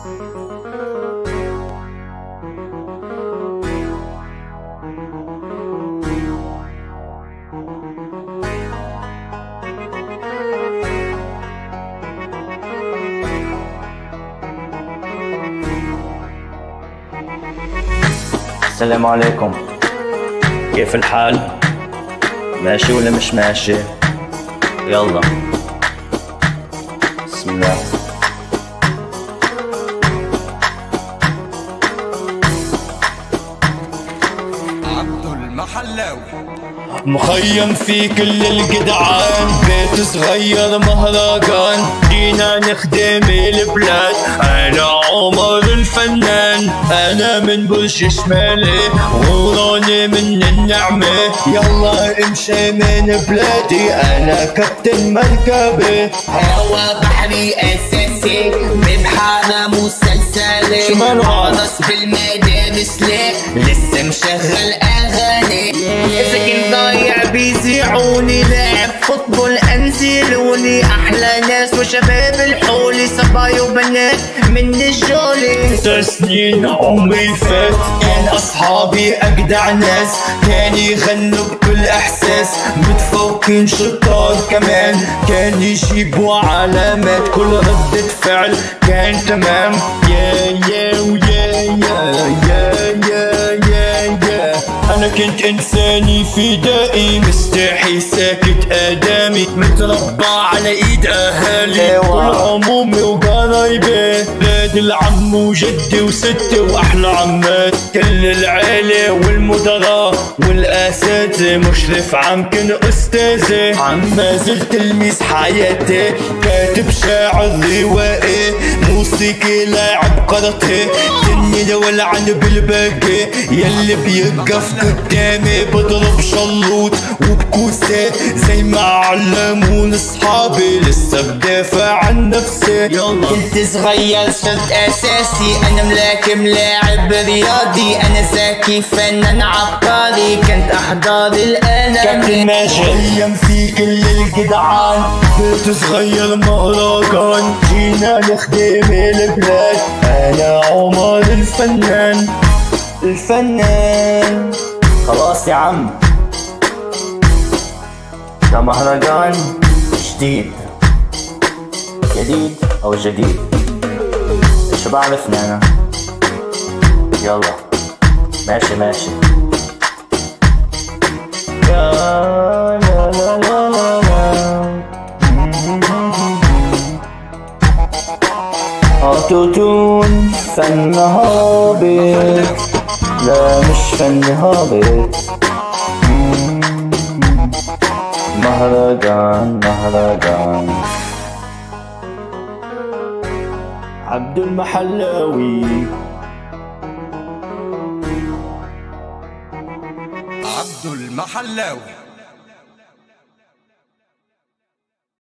السلام عليكم، كيف الحال؟ ماشي ولا مش ماشي؟ يلا بسم الله. عبد المحلاوي مخيم في كل الجدعان، بيت صغير مهرجان، جينا نخدم البلاد. انا عمر الفنان، انا من برج شمالي وراني من النعمة. يلا امشي من بلادي، انا كابتن مركبي. هوا بحري اساسي ببحارة مسلسلة، عرس بالمدارس ليه لسه مشغل اغاني. ساكن ضايع بيزيعوني، لاعب فوتبول انزلوني. احلى ناس وشباب الحولي، صبايا وبنات من الجولي. 6 سنين عمري فات، كان اصحابي اجدع ناس، كان يغنوا بكل احساس، متفوقين شطار كمان، كان يجيبوا علامات، كل ردة فعل كان تمام. يا يا ويا يا يا يا يا يا انا كنت انساني فدائي، مستحي ساكت ادامي، متربى على ايد اهالي، كل عمومي وقرايبي، ولاد العم وجدي وستي واحلى عمات، كل العيلة والمدراء والاساتذة، مشرف عم كن استاذي، عم زلت تلميذ حياتي، كاتب شاعر روائي، موسيقي لاعب قرطي، تني لولعن بالباقي، يلي بيوقف قدامي بضرب شلوط وبكوسة، زي ما علمون اصحابي لسه بدافع عن نفسي. كنت صغير صرت اساسي، انا ملاكم لاعب رياضي، انا ذكي فنان عبقري، كنت احضر الانمي. كابتن ماشي ايام في كل الجدعان، بيت صغير مهرجان، جينا نخدم البلاد. انا عمر الفنان الفنان. خلاص يا عم، ده مهرجان جديد او جديد، شو بعرفني انا. يلا ماشي ماشي. يا لا لا لا لا لا. اوتوتون فن هابط، لا مش فن هابط. مهرجان مهرجان. عبد المحلاوي. عبد المحلاوي.